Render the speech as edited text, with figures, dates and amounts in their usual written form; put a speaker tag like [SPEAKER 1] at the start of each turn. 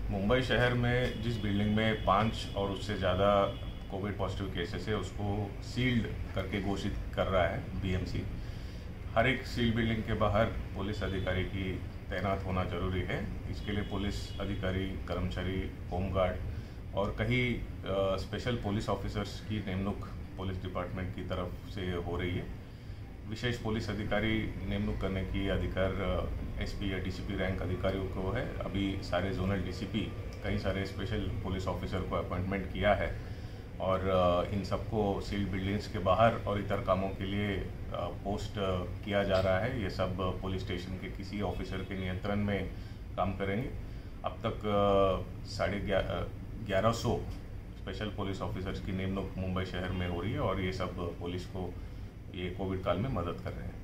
[SPEAKER 1] मुंबई शहर में जिस बिल्डिंग में 5 और उससे ज़्यादा कोविड पॉजिटिव केसेस है उसको सील्ड करके घोषित कर रहा है बीएमसी। हर एक सील्ड बिल्डिंग के बाहर पुलिस अधिकारी की तैनात होना जरूरी है। इसके लिए पुलिस अधिकारी, कर्मचारी, होमगार्ड और कई स्पेशल पुलिस ऑफिसर्स की निमणूक पुलिस डिपार्टमेंट की तरफ से हो रही है। विशेष पुलिस अधिकारी नियुक्त करने की अधिकार एसपी या डीसीपी रैंक अधिकारियों को है। अभी सारे जोनल डीसीपी कई सारे स्पेशल पुलिस ऑफिसर को अपॉइंटमेंट किया है और इन सबको सील्ड बिल्डिंग्स के बाहर और इतर कामों के लिए पोस्ट किया जा रहा है। ये सब पुलिस स्टेशन के किसी ऑफिसर के नियंत्रण में काम करेंगे। अब तक 1150 स्पेशल पुलिस ऑफिसर्स की नियुक्ति मुंबई शहर में हो रही है और ये सब पुलिस को ये कोविड काल में मदद कर रहे हैं।